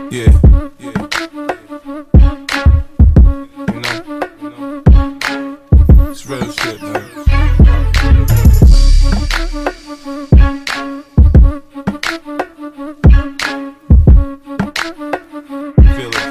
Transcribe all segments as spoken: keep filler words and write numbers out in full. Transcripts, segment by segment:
Yeah, yeah. You know, it's real shit, man. Feel it.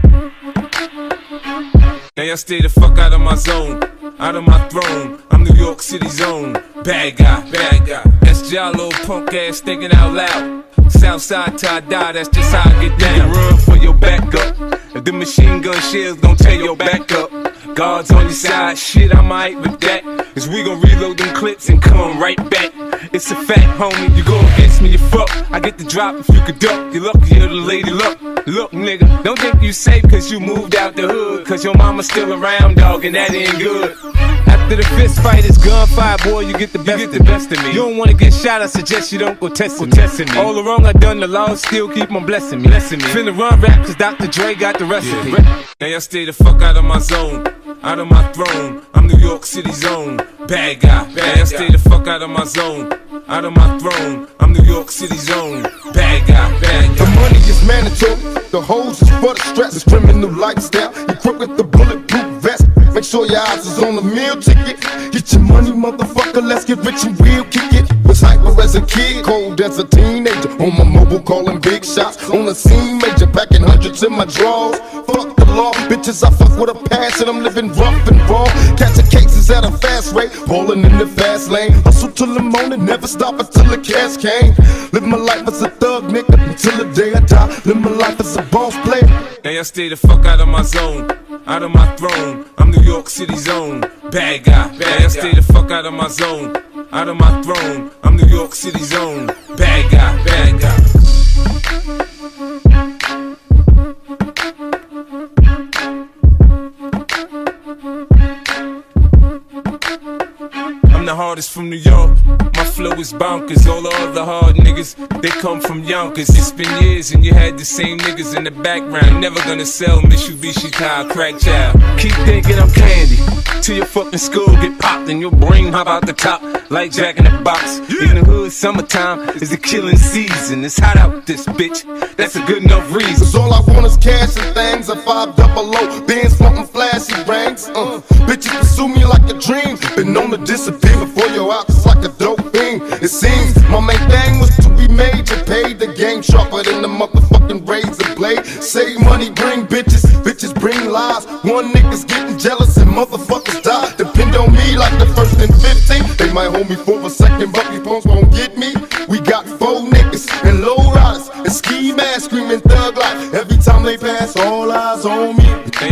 Now y'all stay the fuck out of my zone, out of my throne. I'm New York City's own bad guy, bad guy. That's Jalo, punk ass thinking out loud. Southside till I die, that's just how I get down. You run for your backup. If the machine gun shells gon' tear your back up, guards on your side, shit, I'm alright with that. Cause we gon' reload them clips and come right back. It's a fact, homie, you go against me, you fuck. I get the drop if you could duck. You lucky you're the lady luck. Look, nigga, don't think you safe cause you moved out the hood. Cause your mama's still around, dog, and that ain't good. After the fist fight, it's gunfire, boy, you get the best, you get the best of me. You don't wanna get shot, I suggest you don't go testing me. Testing me. All the wrong I done, the law still keep on blessing me. Blessing me. Finna run rap cause Doctor Dre got the recipe. Yeah. Now y'all stay the fuck out of my zone, out of my throne. I'm New York City's own bad guy. Now y'all stay the fuck out of my zone, out of my throne. I'm New York City's own bad guy, bad guy. The money is mandatory, the hoes is for the stress. It's criminal lifestyle, equipped with the bulletproof vest. Make sure your eyes is on the meal ticket. Get your money, motherfucker, let's get rich and we'll kick it. Was hyper as a kid, cold as a teenager. On my mobile calling big shots, on the scene major. Packing hundreds in my drawers. Fuck the law, bitches I fuck with a passion. I'm living rough and raw, catching cases at a fast rate. Rolling in the fast lane, hustle till the morning, never stop until the cash came. Live my life as a thug nigga until the day I die. Live my life as a boss player. Now y'all stay the fuck out of my zone, out of my throne. I'm New York City's own bad guy. Now y'all stay the fuck out of my zone, out of my throne. I'm New York City's own bad guy, bad guy. I'm the hardest from New York, my flow is bonkers. All the other hard niggas, they come from Yonkers. It's been years and you had the same niggas in the background. Never gonna sell Mitsubishi car crack child. Keep thinking I'm candy, till your fucking skull get popped and your brain hop out the top like Jack in the Box. In the hood, summertime is the killing season. It's hot out this bitch, that's a good enough reason. Cause all I want is cash and things, a five double O, Benz flaunting flashy rings. uh, Bitches pursue me like a dream, been known to disappear before your eyes, it's like a dope thing. It seems my main thing was to be major, paid the game sharper than the motherfucking razor blade. Save money, bring bitches, bitches bring lies. One nigga's getting jealous and motherfuckers die. Depend on me like the first and fifteen. They might hold me for a second, but these punks won't get me. We got four niggas and low riders and ski masks screaming thug life. Every time they pass, all eyes on me.